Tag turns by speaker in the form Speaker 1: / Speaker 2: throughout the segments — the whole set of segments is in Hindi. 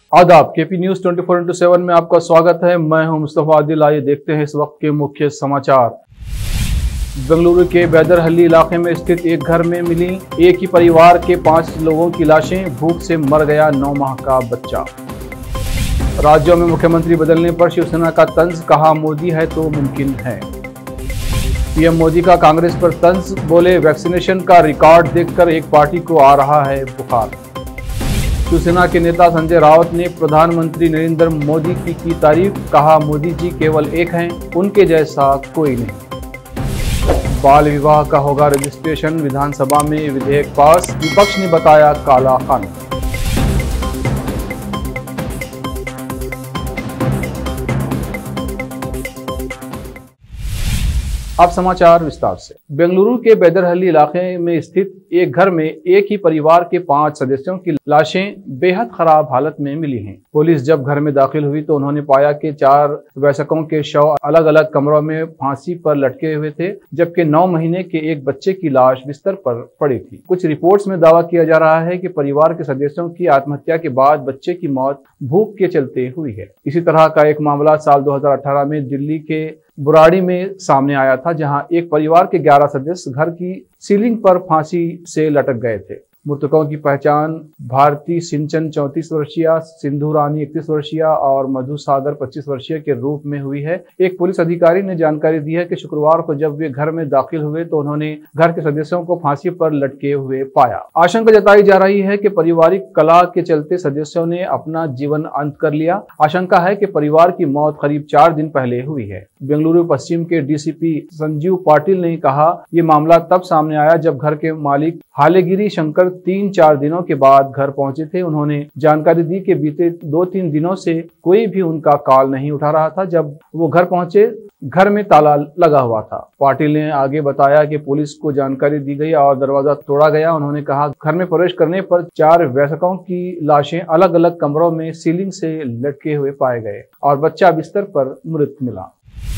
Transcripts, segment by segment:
Speaker 1: आदाब, केपी न्यूज 24x7 में आपका स्वागत है। मैं हूं मुस्तफा आदिल। आइए देखते हैं इस वक्त के मुख्य समाचार। बेंगलुरु के बैदरहल्ली इलाके में स्थित एक घर में मिली एक ही परिवार के 5 लोगों की लाशें। भूख से मर गया 9 माह का बच्चा। राज्यों में मुख्यमंत्री बदलने पर शिवसेना का तंज, कहा मोदी है तो मुमकिन है। पीएम मोदी का कांग्रेस पर तंज, बोले वैक्सीनेशन का रिकॉर्ड देखकर एक पार्टी को आ रहा है बुखार। शिवसेना के नेता संजय राउत ने प्रधानमंत्री नरेंद्र मोदी की तारीफ, कहा मोदी जी केवल एक हैं, उनके जैसा कोई नहीं। बाल विवाह का होगा रजिस्ट्रेशन, विधानसभा में विधेयक पास, विपक्ष ने बताया काला कानून। अब समाचार विस्तार से। बेंगलुरु के बैदरहल्ली इलाके में स्थित एक घर में एक ही परिवार के 5 सदस्यों की लाशें बेहद खराब हालत में मिली हैं। पुलिस जब घर में दाखिल हुई तो उन्होंने पाया कि 4 वयस्कों के शव अलग अलग कमरों में फांसी पर लटके हुए थे, जबकि 9 महीने के एक बच्चे की लाश बिस्तर पर पड़ी थी। कुछ रिपोर्ट्स में दावा किया जा रहा है कि परिवार के सदस्यों की आत्महत्या के बाद बच्चे की मौत भूख के चलते हुई है। इसी तरह का एक मामला साल 2018 में दिल्ली के बुराड़ी में सामने आया था, जहां एक परिवार के 11 सदस्य घर की सीलिंग पर फांसी से लटक गए थे। मृतकों की पहचान भारती सिंचन 34 वर्षीय, सिंधु रानी 31 वर्षीय और मधु सागर 25 वर्षीय के रूप में हुई है। एक पुलिस अधिकारी ने जानकारी दी है कि शुक्रवार को जब वे घर में दाखिल हुए तो उन्होंने घर के सदस्यों को फांसी पर लटके हुए पाया। आशंका जताई जा रही है कि पारिवारिक कलह के चलते सदस्यों ने अपना जीवन अंत कर लिया। आशंका है कि परिवार की मौत करीब 4 दिन पहले हुई है। बेंगलुरु पश्चिम के डीसीपी संजीव पाटिल ने कहा, ये मामला तब सामने आया जब घर के मालिक हालेगिरी शंकर 3-4 दिनों के बाद घर पहुंचे थे। उन्होंने जानकारी दी कि बीते 2-3 दिनों से कोई भी उनका कॉल नहीं उठा रहा था। जब वो घर पहुंचे, घर में ताला लगा हुआ था। पाटिल ने आगे बताया कि पुलिस को जानकारी दी गई और दरवाजा तोड़ा गया। उन्होंने कहा, घर में प्रवेश करने पर 4 वयस्कों की लाशें अलग अलग कमरों में सीलिंग से लटके हुए पाए गए और बच्चा बिस्तर पर मृत मिला।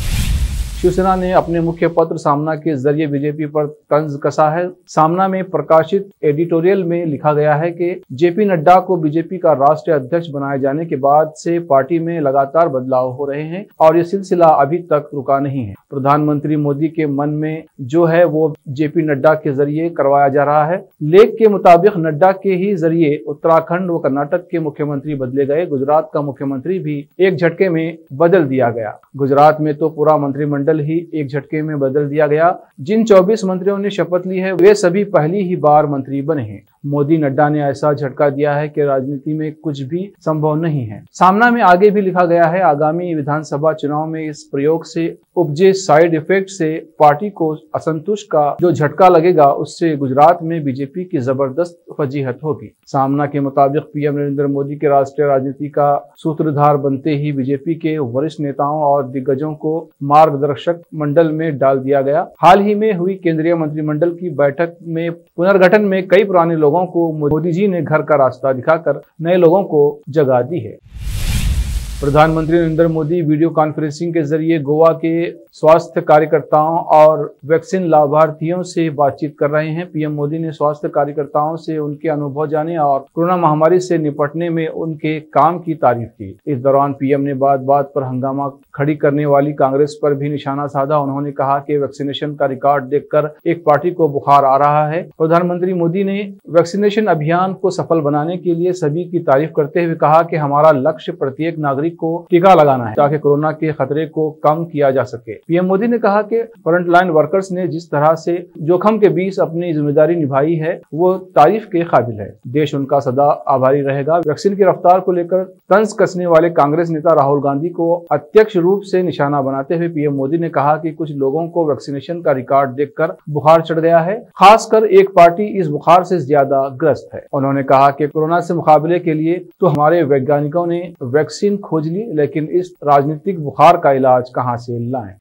Speaker 1: शिवसेना ने अपने मुख्य पत्र सामना के जरिए बीजेपी पर तंज कसा है। सामना में प्रकाशित एडिटोरियल में लिखा गया है कि जेपी नड्डा को बीजेपी का राष्ट्रीय अध्यक्ष बनाए जाने के बाद से पार्टी में लगातार बदलाव हो रहे हैं और ये सिलसिला अभी तक रुका नहीं है। प्रधानमंत्री मोदी के मन में जो है वो जेपी नड्डा के जरिए करवाया जा रहा है। लेख के मुताबिक नड्डा के ही जरिए उत्तराखंड व कर्नाटक के मुख्यमंत्री बदले गए। गुजरात का मुख्यमंत्री भी एक झटके में बदल दिया गया। गुजरात में तो पूरा मंत्रिमंडल ही एक झटके में बदल दिया गया। जिन 24 मंत्रियों ने शपथ ली है वे सभी पहली ही बार मंत्री बने हैं। मोदी नड्डा ने ऐसा झटका दिया है कि राजनीति में कुछ भी संभव नहीं है। सामना में आगे भी लिखा गया है, आगामी विधानसभा चुनाव में इस प्रयोग से उपजे साइड इफेक्ट से पार्टी को असंतुष्ट का जो झटका लगेगा, उससे गुजरात में बीजेपी की जबरदस्त फजीहत होगी। सामना के मुताबिक पीएम नरेंद्र मोदी के राष्ट्रीय राजनीति का सूत्रधार बनते ही बीजेपी के वरिष्ठ नेताओं और दिग्गजों को मार्गदर्शक मंडल में डाल दिया गया। हाल ही में हुई केंद्रीय मंत्रिमंडल की बैठक में पुनर्गठन में कई पुराने लोगों को मोदी जी ने घर का रास्ता दिखाकर नए लोगों को जगह दी है। प्रधानमंत्री नरेंद्र मोदी वीडियो कॉन्फ्रेंसिंग के जरिए गोवा के स्वास्थ्य कार्यकर्ताओं और वैक्सीन लाभार्थियों से बातचीत कर रहे हैं। पीएम मोदी ने स्वास्थ्य कार्यकर्ताओं से उनके अनुभव जाने और कोरोना महामारी से निपटने में उनके काम की तारीफ की। इस दौरान पीएम ने बात बात पर हंगामा खड़ी करने वाली कांग्रेस पर भी निशाना साधा। उन्होंने कहा कि वैक्सीनेशन का रिकॉर्ड देखकर एक पार्टी को बुखार आ रहा है। प्रधानमंत्री मोदी ने वैक्सीनेशन अभियान को सफल बनाने के लिए सभी की तारीफ करते हुए कहा कि हमारा लक्ष्य प्रत्येक नागरिक को टीका लगाना है ताकि कोरोना के खतरे को कम किया जा सके। पीएम मोदी ने कहा कि फ्रंटलाइन वर्कर्स ने जिस तरह से जोखिम के बीच अपनी जिम्मेदारी निभाई है वो तारीफ के काबिल है। देश उनका सदा आभारी रहेगा। वैक्सीन की रफ्तार को लेकर तंज कसने वाले कांग्रेस नेता राहुल गांधी को अत्यक्ष रूप से निशाना बनाते हुए पीएम मोदी ने कहा कि कुछ लोगों को वैक्सीनेशन का रिकॉर्ड देखकर बुखार चढ़ गया है, खासकर एक पार्टी इस बुखार से ज्यादा ग्रस्त है। उन्होंने कहा कि कोरोना से मुकाबले के लिए तो हमारे वैज्ञानिकों ने वैक्सीन खोज ली, लेकिन इस राजनीतिक बुखार का इलाज कहां से लाएं।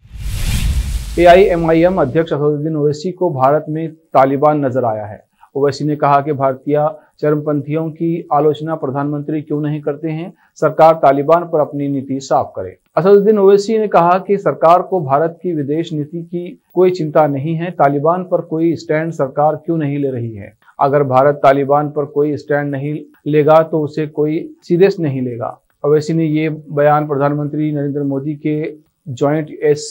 Speaker 1: AIMIM अध्यक्ष असदुद्दीन ओवैसी को भारत में तालिबान नजर आया है। ओवैसी ने कहा कि भारतीय चरमपंथियों की आलोचना प्रधानमंत्री क्यों नहीं करते हैं, सरकार तालिबान पर अपनी नीति साफ करे। असदुद्दीन ओवैसी ने कहा कि सरकार को भारत की विदेश नीति की कोई चिंता नहीं है, तालिबान पर कोई स्टैंड सरकार क्यों नहीं ले रही है। अगर भारत तालिबान पर कोई स्टैंड नहीं लेगा तो उसे कोई सीरियस नहीं लेगा। ओवैसी ने ये बयान प्रधानमंत्री नरेंद्र मोदी के जॉइंट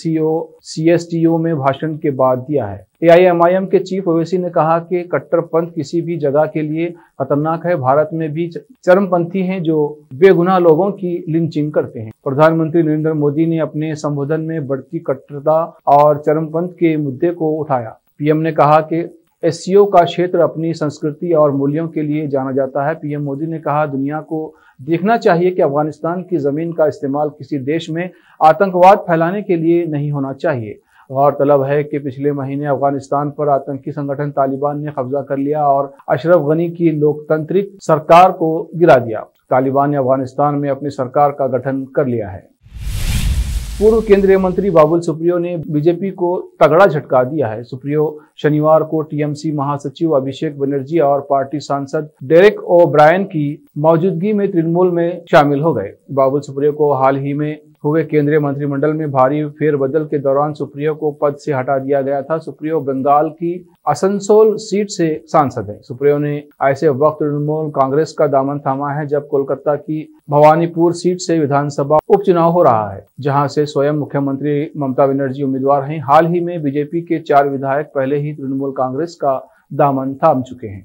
Speaker 1: SCO-CSTO में भाषण के बाद दिया है। AIMIM के चीफ ओवैसी ने कहा कि कट्टरपंथ किसी भी जगह के लिए खतरनाक है। भारत में भी चरमपंथी हैं जो बेगुनाह लोगों की लिंचिंग करते हैं। प्रधानमंत्री नरेंद्र मोदी ने अपने संबोधन में बढ़ती कट्टरता और चरमपंथ के मुद्दे को उठाया। PM ने कहा कि SCO का क्षेत्र अपनी संस्कृति और मूल्यों के लिए जाना जाता है। PM मोदी ने कहा, दुनिया को देखना चाहिए कि अफगानिस्तान की जमीन का इस्तेमाल किसी देश में आतंकवाद फैलाने के लिए नहीं होना चाहिए। गौरतलब है कि पिछले महीने अफगानिस्तान पर आतंकी संगठन तालिबान ने कब्जा कर लिया और अशरफ गनी की लोकतांत्रिक सरकार को गिरा दिया। तालिबान ने अफगानिस्तान में अपनी सरकार का गठन कर लिया है। पूर्व केंद्रीय मंत्री बाबुल सुप्रियो ने बीजेपी को तगड़ा झटका दिया है। सुप्रियो शनिवार को TMC महासचिव अभिषेक बनर्जी और पार्टी सांसद डेरेक ओब्रायन की मौजूदगी में तृणमूल में शामिल हो गए। बाबुल सुप्रियो को हाल ही में हुए केंद्रीय मंत्रिमंडल में भारी फेरबदल के दौरान सुप्रियो को पद से हटा दिया गया था। सुप्रियो बंगाल की आसनसोल सीट से सांसद है। सुप्रियो ने ऐसे वक्त तृणमूल कांग्रेस का दामन थामा है जब कोलकाता की भवानीपुर सीट से विधानसभा उपचुनाव हो रहा है, जहां से स्वयं मुख्यमंत्री ममता बनर्जी उम्मीदवार हैं। हाल ही में बीजेपी के 4 विधायक पहले ही तृणमूल कांग्रेस का दामन थाम चुके हैं।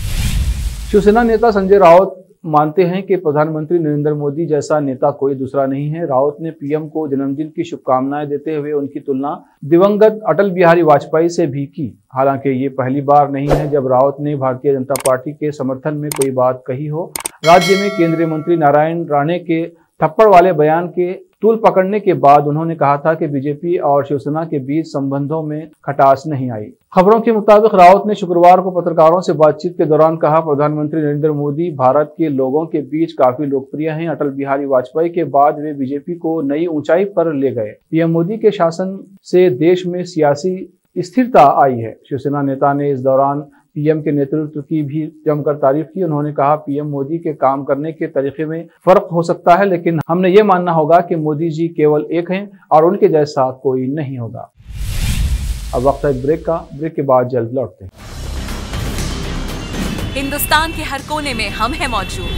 Speaker 1: शिवसेना नेता संजय राउत मानते हैं कि प्रधानमंत्री नरेंद्र मोदी जैसा नेता कोई दूसरा नहीं है। राउत ने PM को जन्मदिन की शुभकामनाएं देते हुए उनकी तुलना दिवंगत अटल बिहारी वाजपेयी से भी की। हालांकि ये पहली बार नहीं है जब राउत ने भारतीय जनता पार्टी के समर्थन में कोई बात कही हो। राज्य में केंद्रीय मंत्री नारायण राणे के थप्पड़ वाले बयान के तूल पकड़ने के बाद उन्होंने कहा था कि बीजेपी और शिवसेना के बीच संबंधों में खटास नहीं आई। खबरों के मुताबिक राउत ने शुक्रवार को पत्रकारों से बातचीत के दौरान कहा, प्रधानमंत्री नरेंद्र मोदी भारत के लोगों के बीच काफी लोकप्रिय हैं। अटल बिहारी वाजपेयी के बाद वे बीजेपी को नई ऊंचाई पर ले गए। PM मोदी के शासन से देश में सियासी स्थिरता आई है। शिवसेना नेता ने इस दौरान PM के नेतृत्व की भी जमकर तारीफ की। उन्होंने कहा, PM मोदी के काम करने के तरीके में फर्क हो सकता है, लेकिन हमने ये मानना होगा कि मोदी जी केवल एक हैं और उनके जैसा कोई नहीं होगा। अब वक्त है ब्रेक का। ब्रेक के बाद जल्द लौटते हैं।
Speaker 2: हिंदुस्तान के हर कोने में हम हैं मौजूद।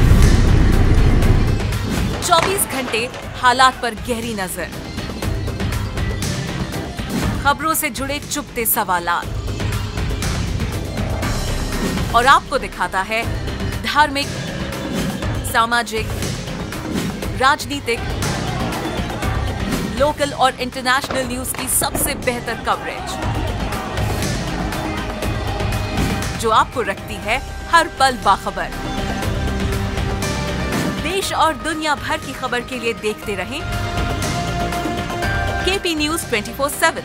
Speaker 2: 24 घंटे हालात पर गहरी नजर, खबरों से जुड़े चुपते सवालात और आपको दिखाता है धार्मिक, सामाजिक, राजनीतिक, लोकल और इंटरनेशनल न्यूज की सबसे बेहतर कवरेज जो आपको रखती है हर पल बाखबर। देश और दुनिया भर की खबर के लिए देखते रहें KP News 24/7।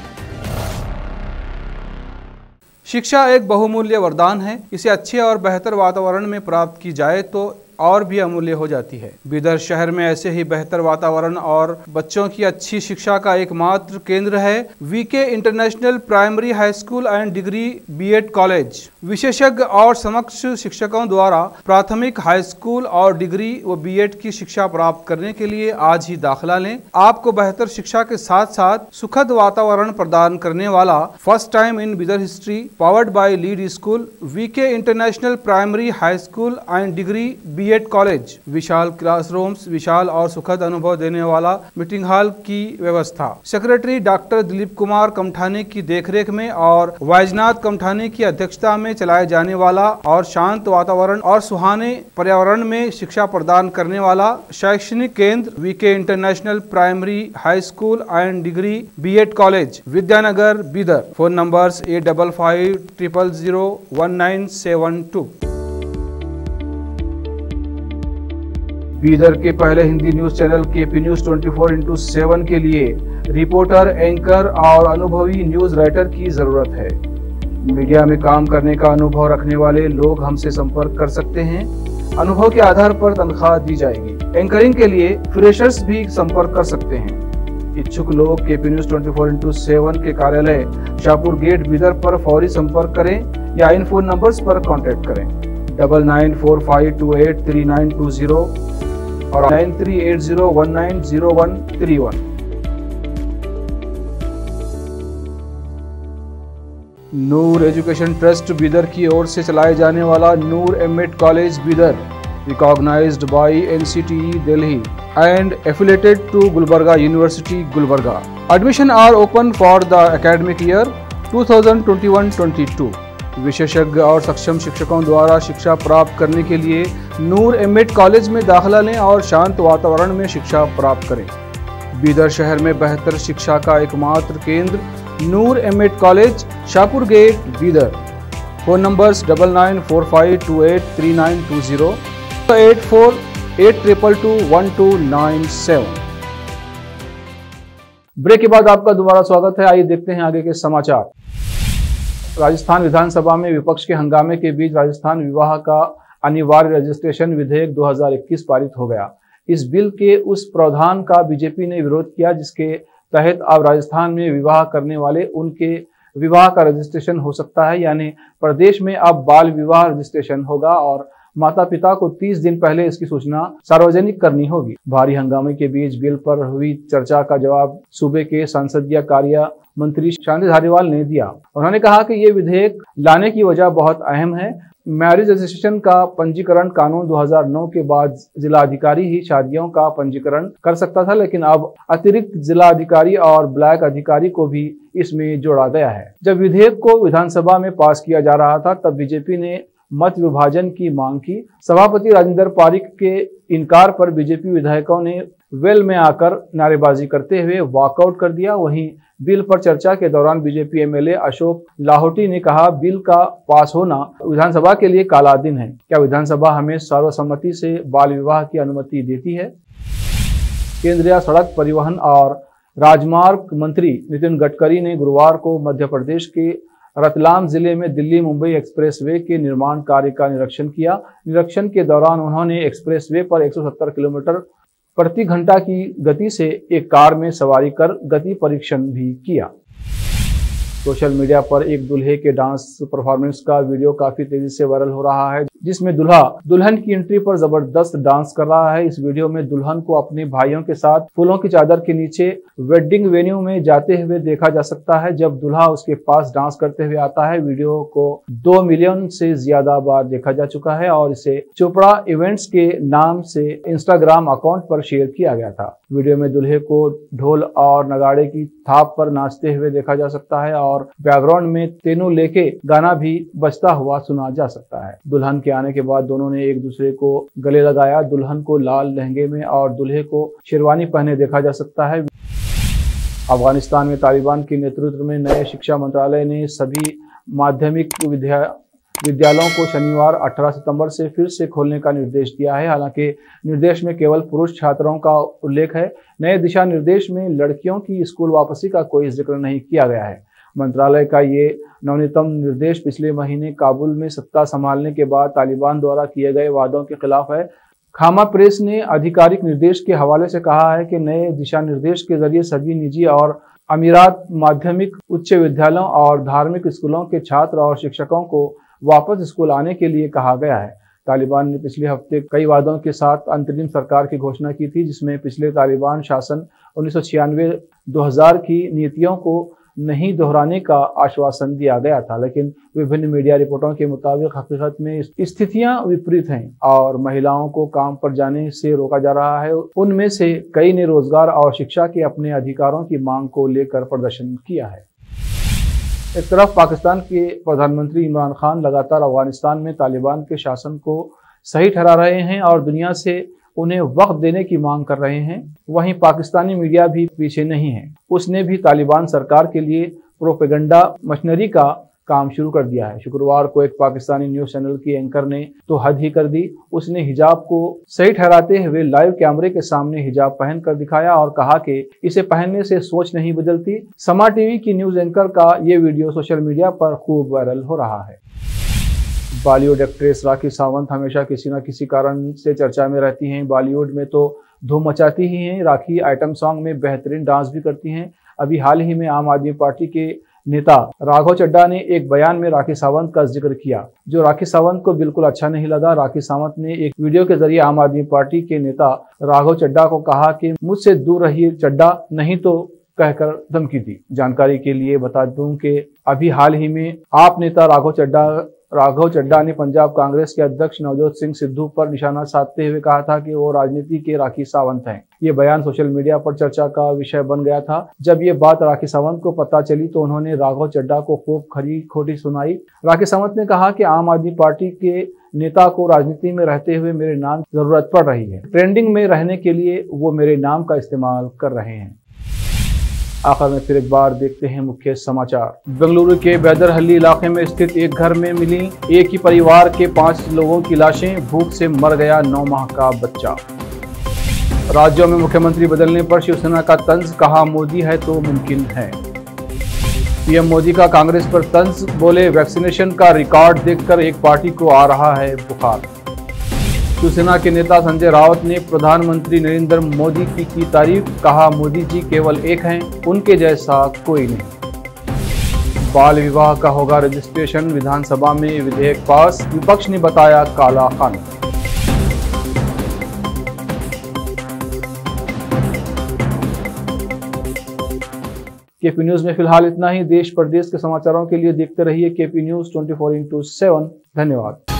Speaker 3: शिक्षा एक बहुमूल्य वरदान है। इसे अच्छे और बेहतर वातावरण में प्राप्त की जाए तो और भी अमूल्य हो जाती है। बीदर शहर में ऐसे ही बेहतर वातावरण और बच्चों की अच्छी शिक्षा का एकमात्र केंद्र है VK international primary high school and degree B.Ed college. विशेषज्ञ और समक्ष शिक्षकों द्वारा प्राथमिक, हाई स्कूल और डिग्री व B.Ed की शिक्षा प्राप्त करने के लिए आज ही दाखिला लें। आपको बेहतर शिक्षा के साथ साथ सुखद वातावरण प्रदान करने वाला first time in Bidar history powered by lead school VK international primary high school and degree B.Ed college. विशाल क्लासरूम्स, विशाल और सुखद अनुभव देने वाला मीटिंग हॉल की व्यवस्था। सेक्रेटरी डॉक्टर दिलीप कुमार कमठाने की देखरेख में और वैजनाथ कमठाने की अध्यक्षता में चलाए जाने वाला और शांत वातावरण और सुहाने पर्यावरण में शिक्षा प्रदान करने वाला शैक्षणिक केंद्र VK international primary high school and degree B.Ed college, Vidyanagar, Bidar. Phone numbers 8550001972।
Speaker 1: Bidar के पहले Hindi news channel KP News 24/7 के लिए रिपोर्टर, एंकर और अनुभवी न्यूज राइटर की जरूरत है। मीडिया में काम करने का अनुभव रखने वाले लोग हमसे संपर्क कर सकते हैं। अनुभव के आधार पर तनख्वाह दी जाएगी। एंकरिंग के लिए फ्रेशर्स भी संपर्क कर सकते हैं। इच्छुक लोग KP News 24/7 के कार्यालय शाहपुर गेट बीदर पर फौरी संपर्क करें या इन फोन नंबर्स पर कॉन्टेक्ट करें 9945283920 और 9380190131।
Speaker 3: नूर एजुकेशन ट्रस्ट बीदर की ओर से चलाए जाने वाला Noor MEd college Bidar, recognized by NCTE Delhi and affiliated to Gulbarga University, Gulbarga. Admission are open for the academic year 2021-22. विशेषज्ञ और सक्षम शिक्षकों द्वारा शिक्षा प्राप्त करने के लिए नूर एमएड कॉलेज में दाखिला लें और शांत वातावरण में शिक्षा प्राप्त करें। बीदर शहर में बेहतर शिक्षा का एकमात्र केंद्र Noor MEd college, Shahpur gate, Bidar. Phone numbers 9945283920, 8482221297।
Speaker 1: Break के बाद आपका दोबारा स्वागत है। आइए देखते हैं आगे के समाचार। राजस्थान विधानसभा में विपक्ष के हंगामे के बीच राजस्थान विवाह का अनिवार्य रजिस्ट्रेशन विधेयक 2021 पारित हो गया। इस बिल के उस प्रावधान का बीजेपी ने विरोध किया जिसके तहत अब राजस्थान में विवाह करने वाले उनके विवाह का रजिस्ट्रेशन हो सकता है, यानी प्रदेश में अब बाल विवाह रजिस्ट्रेशन होगा और माता पिता को 30 दिन पहले इसकी सूचना सार्वजनिक करनी होगी। भारी हंगामे के बीच बिल पर हुई चर्चा का जवाब सूबे के संसदीय कार्य मंत्री शांति धारीवाल ने दिया। उन्होंने कहा कि ये विधेयक लाने की वजह बहुत अहम है। मैरिज रजिस्ट्रेशन का पंजीकरण कानून 2009 के बाद जिलाधिकारी ही शादियों का पंजीकरण कर सकता था, लेकिन अब अतिरिक्त जिलाधिकारी और ब्लॉक अधिकारी को भी इसमें जोड़ा गया है। जब विधेयक को विधानसभा में पास किया जा रहा था तब बीजेपी ने मत विभाजन की मांग की। सभापति राजेंद्र पारिक के इनकार पर बीजेपी विधायकों ने वेल में आकर नारेबाजी करते हुए वॉकआउट कर दिया। वहीं बिल पर चर्चा के दौरान बीजेपी एमएलए अशोक लाहौटी ने कहा, बिल का पास होना विधानसभा के लिए काला दिन है। क्या विधानसभा हमें सर्वसम्मति से बाल विवाह की अनुमति देती है? केंद्रीय सड़क परिवहन और राजमार्ग मंत्री नितिन गडकरी ने गुरुवार को मध्य प्रदेश के रतलाम जिले में दिल्ली मुंबई एक्सप्रेसवे के निर्माण कार्य का निरीक्षण किया। निरीक्षण के दौरान उन्होंने एक्सप्रेसवे पर 170 किलोमीटर प्रति घंटा की गति से एक कार में सवारी कर गति परीक्षण भी किया। सोशल मीडिया पर एक दूल्हे के डांस परफॉर्मेंस का वीडियो काफी तेजी से वायरल हो रहा है, जिसमें दूल्हा दुल्हन की एंट्री पर जबरदस्त डांस कर रहा है। इस वीडियो में दुल्हन को अपने भाइयों के साथ फूलों की चादर के नीचे वेडिंग वेन्यू में जाते हुए देखा जा सकता है। जब दूल्हा उसके पास डांस करते हुए आता है, वीडियो को 2 मिलियन से ज्यादा बार देखा जा चुका है और इसे चोपड़ा इवेंट्स के नाम से इंस्टाग्राम अकाउंट पर शेयर किया गया था। वीडियो में दूल्हे को ढोल और नगाड़े की थाप पर नाचते हुए देखा जा सकता है और बैकग्राउंड में तेनू लेके गाना भी बजता हुआ सुना जा सकता है। दुल्हन के आने के बाद दोनों ने एक दूसरे को गले लगाया। दुल्हन को लाल लहंगे में और दूल्हे को शेरवानी पहने देखा जा सकता है। अफगानिस्तान में तालिबान के नेतृत्व में नए शिक्षा मंत्रालय ने सभी माध्यमिक विद्यालयों को शनिवार 18 सितंबर से फिर से खोलने का निर्देश दिया है। हालांकि निर्देश में केवल पुरुष छात्रों का उल्लेख है। नए दिशा निर्देश में लड़कियों की स्कूल वापसी का कोई जिक्र नहीं किया गया है। मंत्रालय का ये नवीनतम निर्देश पिछले महीने काबुल में सत्ता संभालने के बाद तालिबान द्वारा किए गए वादों के खिलाफ है। खामा प्रेस ने आधिकारिक निर्देश के हवाले से कहा है कि नए दिशा निर्देश के जरिए सभी निजी और अमीरात माध्यमिक उच्च विद्यालयों और धार्मिक स्कूलों के छात्र और शिक्षकों को वापस स्कूल आने के लिए कहा गया है। तालिबान ने पिछले हफ्ते कई वादों के साथ अंतरिम सरकार की घोषणा की थी, जिसमें पिछले तालिबान शासन 1996-2000 की नीतियों को नहीं दोहराने का आश्वासन दिया गया था, लेकिन विभिन्न मीडिया रिपोर्टों के मुताबिक हकीकत में स्थितियां विपरीत हैं और महिलाओं को काम पर जाने से रोका जा रहा है। उनमें से कई ने रोजगार और शिक्षा के अपने अधिकारों की मांग को लेकर प्रदर्शन किया है। एक तरफ पाकिस्तान के प्रधानमंत्री इमरान खान लगातार अफगानिस्तान में तालिबान के शासन को सही ठहरा रहे हैं और दुनिया से उन्हें वक्त देने की मांग कर रहे हैं, वहीं पाकिस्तानी मीडिया भी पीछे नहीं है। उसने भी तालिबान सरकार के लिए प्रोपेगेंडा मशीनरी का काम शुरू कर दिया है। शुक्रवार को एक पाकिस्तानी न्यूज चैनल की एंकर ने तो हद ही कर दी। उसने हिजाब को सही ठहराते हुए लाइव कैमरे के सामने हिजाब पहनकर दिखाया और कहा कि इसे पहनने से सोच नहीं बदलती। समा टीवी की न्यूज एंकर का ये वीडियो सोशल मीडिया पर खूब वायरल हो रहा है। बॉलीवुड एक्ट्रेस राखी सावंत हमेशा किसी न किसी कारण से चर्चा में रहती हैं। बॉलीवुड में तो धूम मचाती ही हैं। राखी आइटम सॉन्ग में बेहतरीन डांस भी करती हैं। अभी हाल ही में आम आदमी पार्टी के नेता राघव चड्ढा ने एक बयान में राखी सावंत का जिक्र किया, जो राखी सावंत को बिल्कुल अच्छा नहीं लगा। राखी सावंत ने एक वीडियो के जरिए आम आदमी पार्टी के नेता राघव चड्ढा को कहा कि मुझसे दूर रहिए चड्ढा, नहीं तो कहकर धमकी दी। जानकारी के लिए बता दूं कि अभी हाल ही में आप नेता राघव चड्ढा ने पंजाब कांग्रेस के अध्यक्ष नवजोत सिंह सिद्धू पर निशाना साधते हुए कहा था कि वो राजनीति के राखी सावंत हैं। ये बयान सोशल मीडिया पर चर्चा का विषय बन गया था। जब ये बात राखी सावंत को पता चली तो उन्होंने राघव चड्ढा को खूब खरी खोटी सुनाई। राखी सावंत ने कहा कि आम आदमी पार्टी के नेता को राजनीति में रहते हुए मेरे नाम की जरूरत पड़ रही है। ट्रेंडिंग में रहने के लिए वो मेरे नाम का इस्तेमाल कर रहे हैं। आखिर में फिर एक बार देखते हैं मुख्य समाचार। बेंगलुरु के बैदरहल्ली इलाके में स्थित एक घर में मिली एक ही परिवार के 5 लोगों की लाशें। भूख से मर गया 9 माह का बच्चा। राज्यों में मुख्यमंत्री बदलने पर शिवसेना का तंज, कहा मोदी है तो मुमकिन है। पीएम मोदी का कांग्रेस पर तंज, बोले वैक्सीनेशन का रिकॉर्ड देखकर एक पार्टी को आ रहा है बुखार। शिवसेना के नेता संजय राउत ने प्रधानमंत्री नरेंद्र मोदी की तारीफ, कहा मोदी जी केवल एक हैं, उनके जैसा कोई नहीं। बाल विवाह का होगा रजिस्ट्रेशन, विधानसभा में विधेयक पास, विपक्ष ने बताया काला कानून। केपी न्यूज में फिलहाल इतना ही। देश प्रदेश के समाचारों के लिए देखते रहिए केपी न्यूज 24/7। धन्यवाद।